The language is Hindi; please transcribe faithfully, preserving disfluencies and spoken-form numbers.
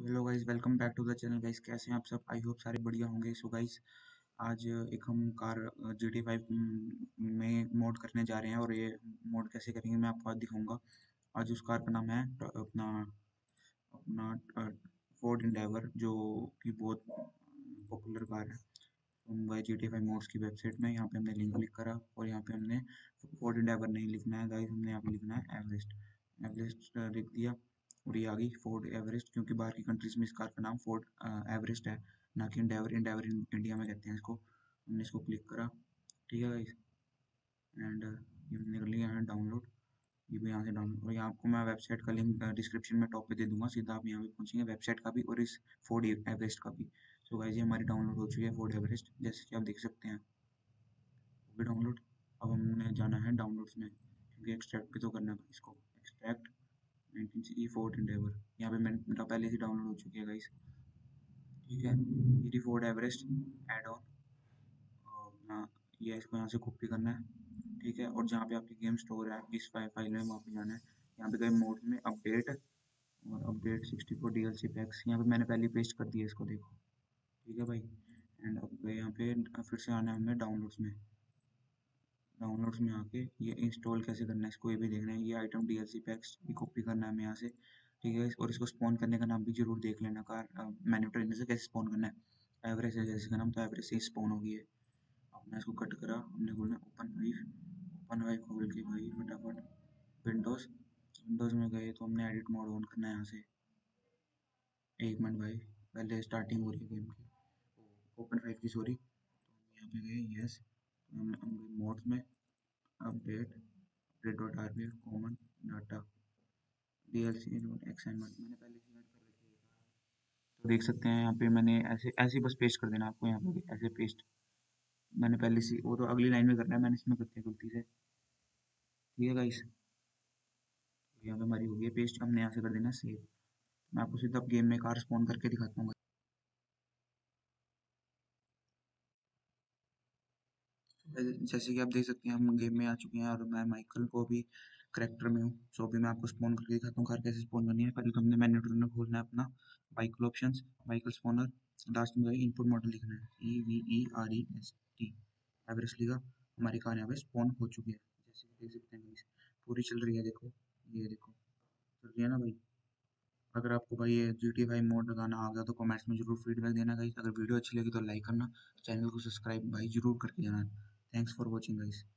Hello guys, welcome back to the channel guys. कैसे हैं आप सब? आई होप सारे बढ़िया होंगे। सो गाइस, आज एक हम कार जी टी फाइव में मोड करने जा रहे हैं और ये मोड कैसे करेंगे मैं आपको आज दिखाऊंगा। आज उस कार का नाम है ट- अपना अपना फोर्ड इंडेवर, जो कि बहुत पॉपुलर कार है। तो हम गए जी टी फाइव मोड्स की वेबसाइट में। यहाँ पे हमने लिंक क्लिक करा और यहाँ पे हमने फोर्ड इंडेवर नहीं लिखना है गाइस, हमने यहाँ पे लिखना है एवरेस्ट। एवरेस्ट अ, लिख दिया और ये आ गई फोर्ड एवरेस्ट, क्योंकि बाहर की कंट्रीज में इस कार का नाम फोर्ड एवरेस्ट है, ना कि इंडेवर। इंडेवर इंडिया में कहते हैं इसको। हमने इसको क्लिक करा, ठीक है गाइस। एंड ये हमने कर लिया है डाउनलोड। ये भी यहाँ से डाउनलोड, और यहाँ आपको मैं वेबसाइट का लिंक डिस्क्रिप्शन में टॉप पे दे दूंगा, सीधा आप यहाँ पे पहुँचेंगे, वेबसाइट का भी और इस फोर्ड एवरेस्ट का भी। सो गाइस, ये हमारी डाउनलोड हो चुकी है फोर्ड एवरेस्ट, जैसे कि आप देख सकते हैं। हो गया डाउनलोड। अब हमने जाना है डाउनलोड्स में, क्योंकि एक्सट्रैक्ट भी तो करना है इसको। Extract nineteen C Ford Endeavour, यहाँ पे मैंने मेरा पहले से डाउनलोड हो चुकी है गाइस, ठीक है। ये फोर्ड एवरेस्ट एड ऑन अपना, ये इसको यहाँ से कॉपी करना है, ठीक है। और जहाँ पे आपकी गेम स्टोर है इस फाइल फाइल में वहाँ पे जाना है। यहाँ पे गए मोड में अपडेट, और update sixty four D L C packs, यहाँ पे मैंने पहले पेस्ट कर दिया इसको, देखो, ठीक है भाई। एंड अब गए यहाँ पे, फिर से आना है हमें डाउनलोड्स में। डाउनलोड्स में आके ये इंस्टॉल कैसे करना है इसको ये भी देखना है। ये item D L C packs ये कॉपी करना है हमें यहाँ से, ठीक है। और इसको स्पॉन करने का नाम भी जरूर देख लेना, कार मैन्यू ट्रेनर से कैसे स्पॉन करना है। एवरेज है जैसे का नाम, तो एवरेज से स्पॉन होगी है। हमने इसको कट करा, हमने बोला ओपन वाइफ। ओपन वाइफ खोल के भाई फटाफट विंडोज़ विंडोज़ में गए तो हमने एडिट मोड ऑन करना है यहाँ से। एक मिनट भाई, पहले स्टार्टिंग हो रही है गेम की, ओपन फाइव की, सॉरी। तो हम यहाँ पे गए, यस। हम हम गए मोड्स में, update update dot R B common data D L C dot X M L, मैंने पहले से ऐड कर रखी है। तो देख सकते हैं यहाँ पे मैंने ऐसे ऐसे ही बस पेस्ट कर देना आपको, यहाँ पे ऐसे पेस्ट। मैंने पहले से, वो तो अगली लाइन में करना है, मैंने इसमें कर दिया गलती से, ठीक है गाइस। यहाँ पे हमारी हो गई है पेस्ट, हमने यहाँ से कर देना सेव। मैं आपको सीधा गेम में कार स्पॉन करके दिखाता हूँ। जैसे कि आप देख सकते हैं हम गेम में आ चुके हैं और मैं माइकल को भी करेक्टर में हूँ। सो अभी मैं आपको स्पॉन करके दिखाता हूँ कार कैसे स्पॉन करनी है। पहले तो हमने मैन्यू ट्रेनर खोलना है अपना, vehicle options, vehicle spawner, last में इनपुट मॉडल लिखना है, E V E R E S T, Everest लिखा। हमारी कार यहाँ पे स्पॉन हो चुकी है, जैसे कि देख सकते हैं guys, पूरी चल रही है, देखो, ये देखो चल रही है ना भाई। अगर आपको भाई ये जी टी फाइव मोड लगाना आ गया तो कमेंट्स में जरूर फीडबैक देना गाइस। अगर वीडियो अच्छी लगी तो लाइक करना, चैनल को सब्सक्राइब भाई जरूर करके जाना। Thanks for watching guys.